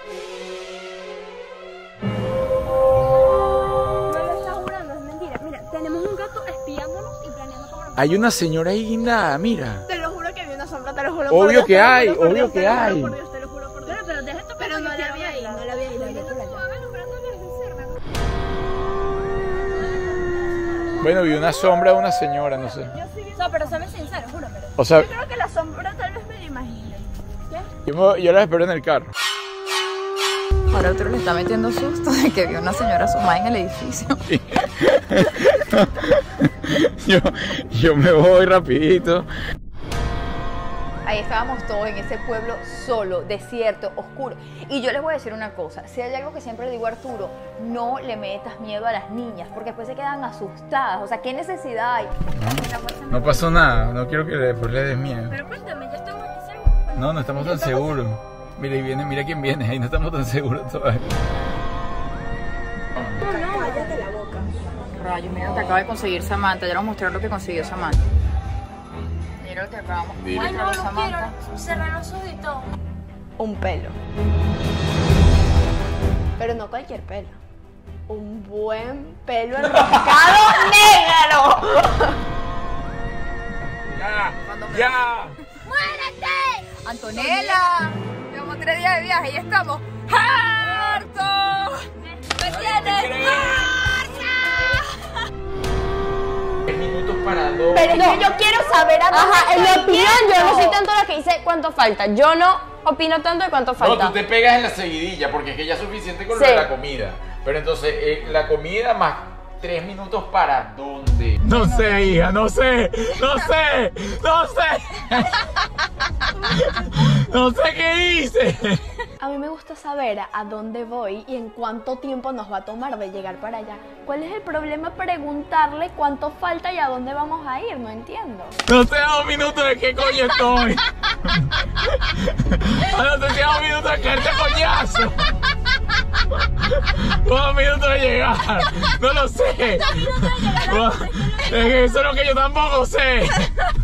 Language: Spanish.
Hay una señora ahí guindada, mira. Te lo juro que vi una sombra, te lo juro. Obvio que hay, obvio que hay. Te lo juro por Dios. Pero deja esto, pero no la vi ahí, no la vi ahí. Bueno, vi una sombra de una señora, no sé. No, pero séme sincero, júramelo. O sea, yo creo que la sombra tal vez me la imaginé. ¿Qué? yo la espero en el carro. Ahora otro le está metiendo susto de que vio una señora asomada en el edificio. Sí. yo me voy rapidito. Ahí estábamos todos en ese pueblo solo, desierto, oscuro. Y yo les voy a decir una cosa, si hay algo que siempre le digo a Arturo, no le metas miedo a las niñas, porque después se quedan asustadas. O sea, ¿qué necesidad hay? No pasó nada, no quiero que después le des miedo. Pero cuéntame, ya estamos seguros. No estamos tan seguros. Mira, y viene, mira quién viene, ahí no estamos tan seguros todavía. No, cállate la boca. Rayos, mira, te acabo de conseguir Samantha, ya les voy a mostrar lo que consiguió Samantha. Mira lo que acabamos de Ay, no, mostrar, lo quiero. Cerrar los ojos y todo. Un pelo. Pero no cualquier pelo. Un buen pelo enroscado negro. ¡Ya! ¡Muérete! Antonella, llevamos 3 días de viaje y estamos hartos. ¿Me entiendes? ¡Harta! 10 minutos para 2. Pero es que yo quiero saber a dónde Ajá, en mi estoy opinión yo no yendo. soy tanto la que dice cuánto falta. Yo no opino tanto de cuánto No, falta. tú te pegas en la seguidilla porque es que ya es suficiente con lo Sí. de la comida. Pero entonces, la comida más 3 minutos para dónde. No sé, hija, no sé. No sé qué hice. A mí me gusta saber a dónde voy y en cuánto tiempo nos va a tomar de llegar para allá. ¿Cuál es el problema? Preguntarle cuánto falta y a dónde vamos a ir, no entiendo. No sé a 2 minutos de qué coño estoy. No sé si a 2 minutos de caerte a coñazo. 2 minutos de llegar. No lo sé. Es que eso es lo que yo tampoco sé.